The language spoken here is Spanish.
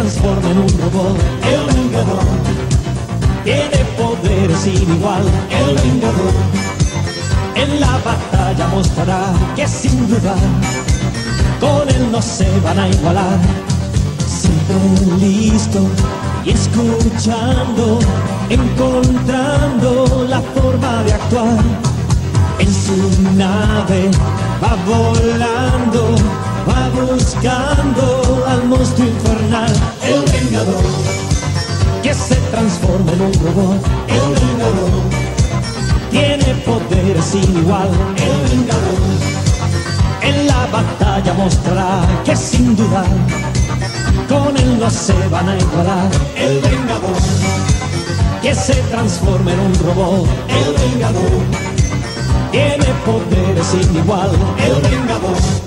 transforme en un robot. El Vengador tiene poder sin igual. El Vengador en la batalla mostrará que sin duda con él no se van a igualar. Siempre listo y escuchando, encontrando la forma de actuar. En su nave va volando, va buscando al monstruo infernal. El Vengador que se transforma en un robot. El Vengador tiene poder sin igual. El Vengador en la batalla mostrará que sin duda con él no se van a igualar. El Vengador que se transforma en un robot. El Vengador tiene poder sin igual. El Vengador